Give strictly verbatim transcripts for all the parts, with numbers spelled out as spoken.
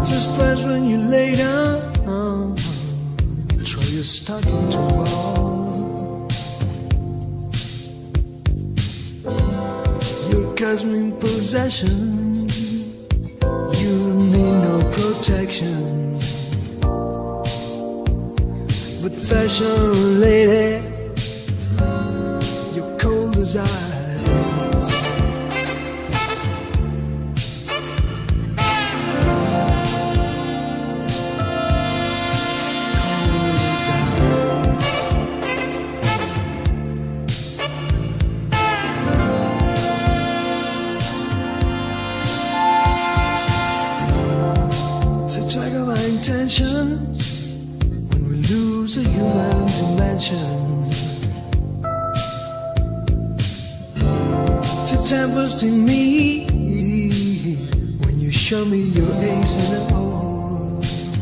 Just twice when you lay down, try your stocking to wall. Your cosmic possession, you need no protection. But fashion lady, you're cold as ice. Intention when we lose a human dimension. It's a tempest in me when you show me your ace in the hole.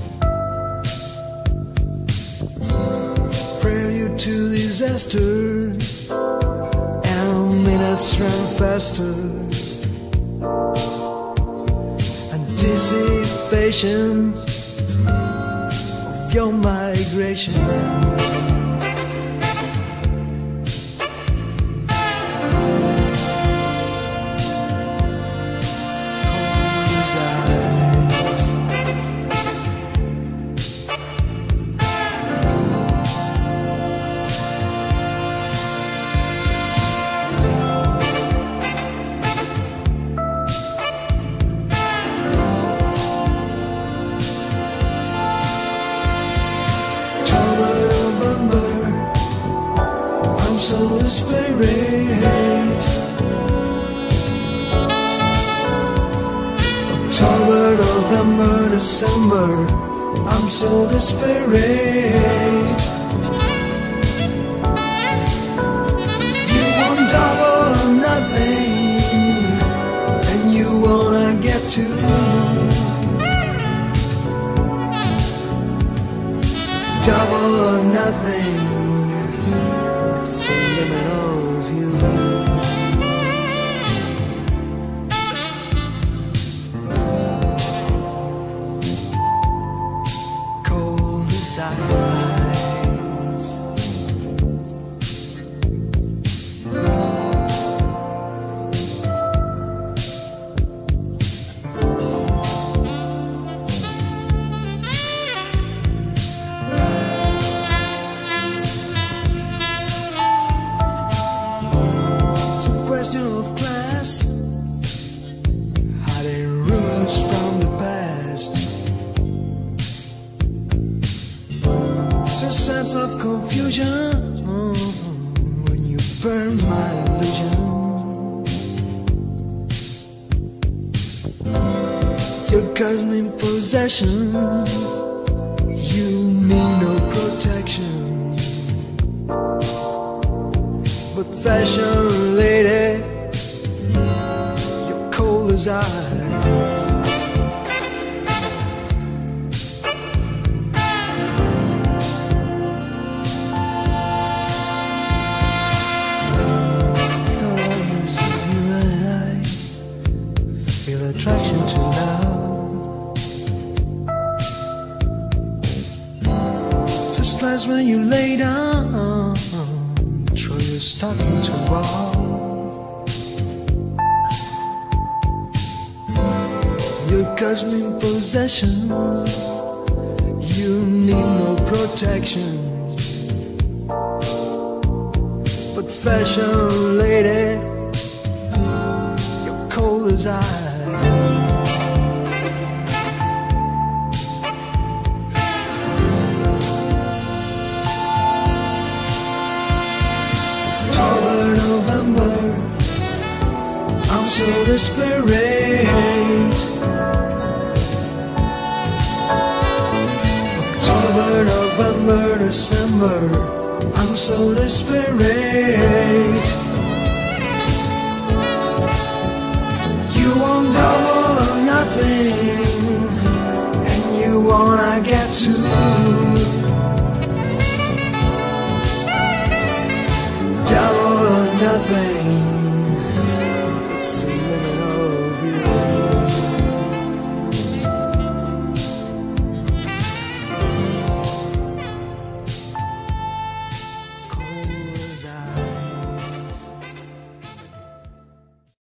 Prelude to disaster, and minutes run faster. Anticipation your migration. So desperate. October, November, December, I'm so desperate. You want double or nothing, and you wanna get to double or nothing. It's the limit of you. Cold as ice. Of class, hiding rumors from the past. It's a sense of confusion when you burn my illusion. Your cosmic possession, you need no protection. But fashion lady, you're cold as ice. Thought I used to you and I feel attraction to now. Just twice when you lay down, throw your stocking to wall. Your cosmic possession, you need no protection. But fashion lady, you're cold as ice. November, I'm so desperate. October, November, December, I'm so desperate. You want double or nothing, and you wanna get to double or nothing.